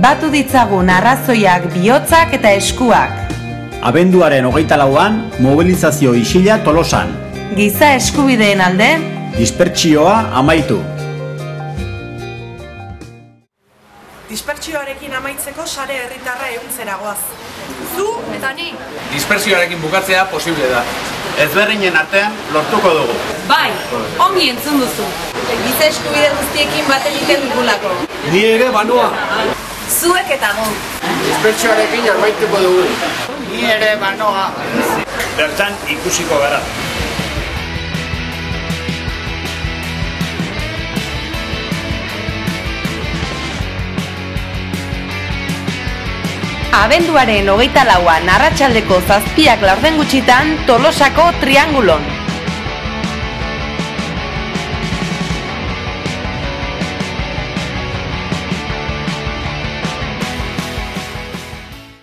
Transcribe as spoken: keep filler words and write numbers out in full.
batu ditzagun arrazoiak, bihotzak eta eskuak. Abenduaren hogeita lauan, mobilizazio isila Tolosan. Giza eskubideen alde, dispertsioa amaitu. Dispertsioarekin amaitzeko sare herritarra ehuntzera goaz. Zu eta ni. Dispertsioarekin bukatzea posible da. Ezberdinen artean lortuko dugu. Bai, ongi entzun duzu. Giza eskubide guztiekin bat egiten dugulako. Ni ere banoa. Zuek eta gu. Dispertsioarekin amaituko dugu. Ni ere banoa. Bertan ikusiko gara. Abenduaren hogeita lauan arratsaldeko zazpiak laurden gutxitan Tolosako Triangulon.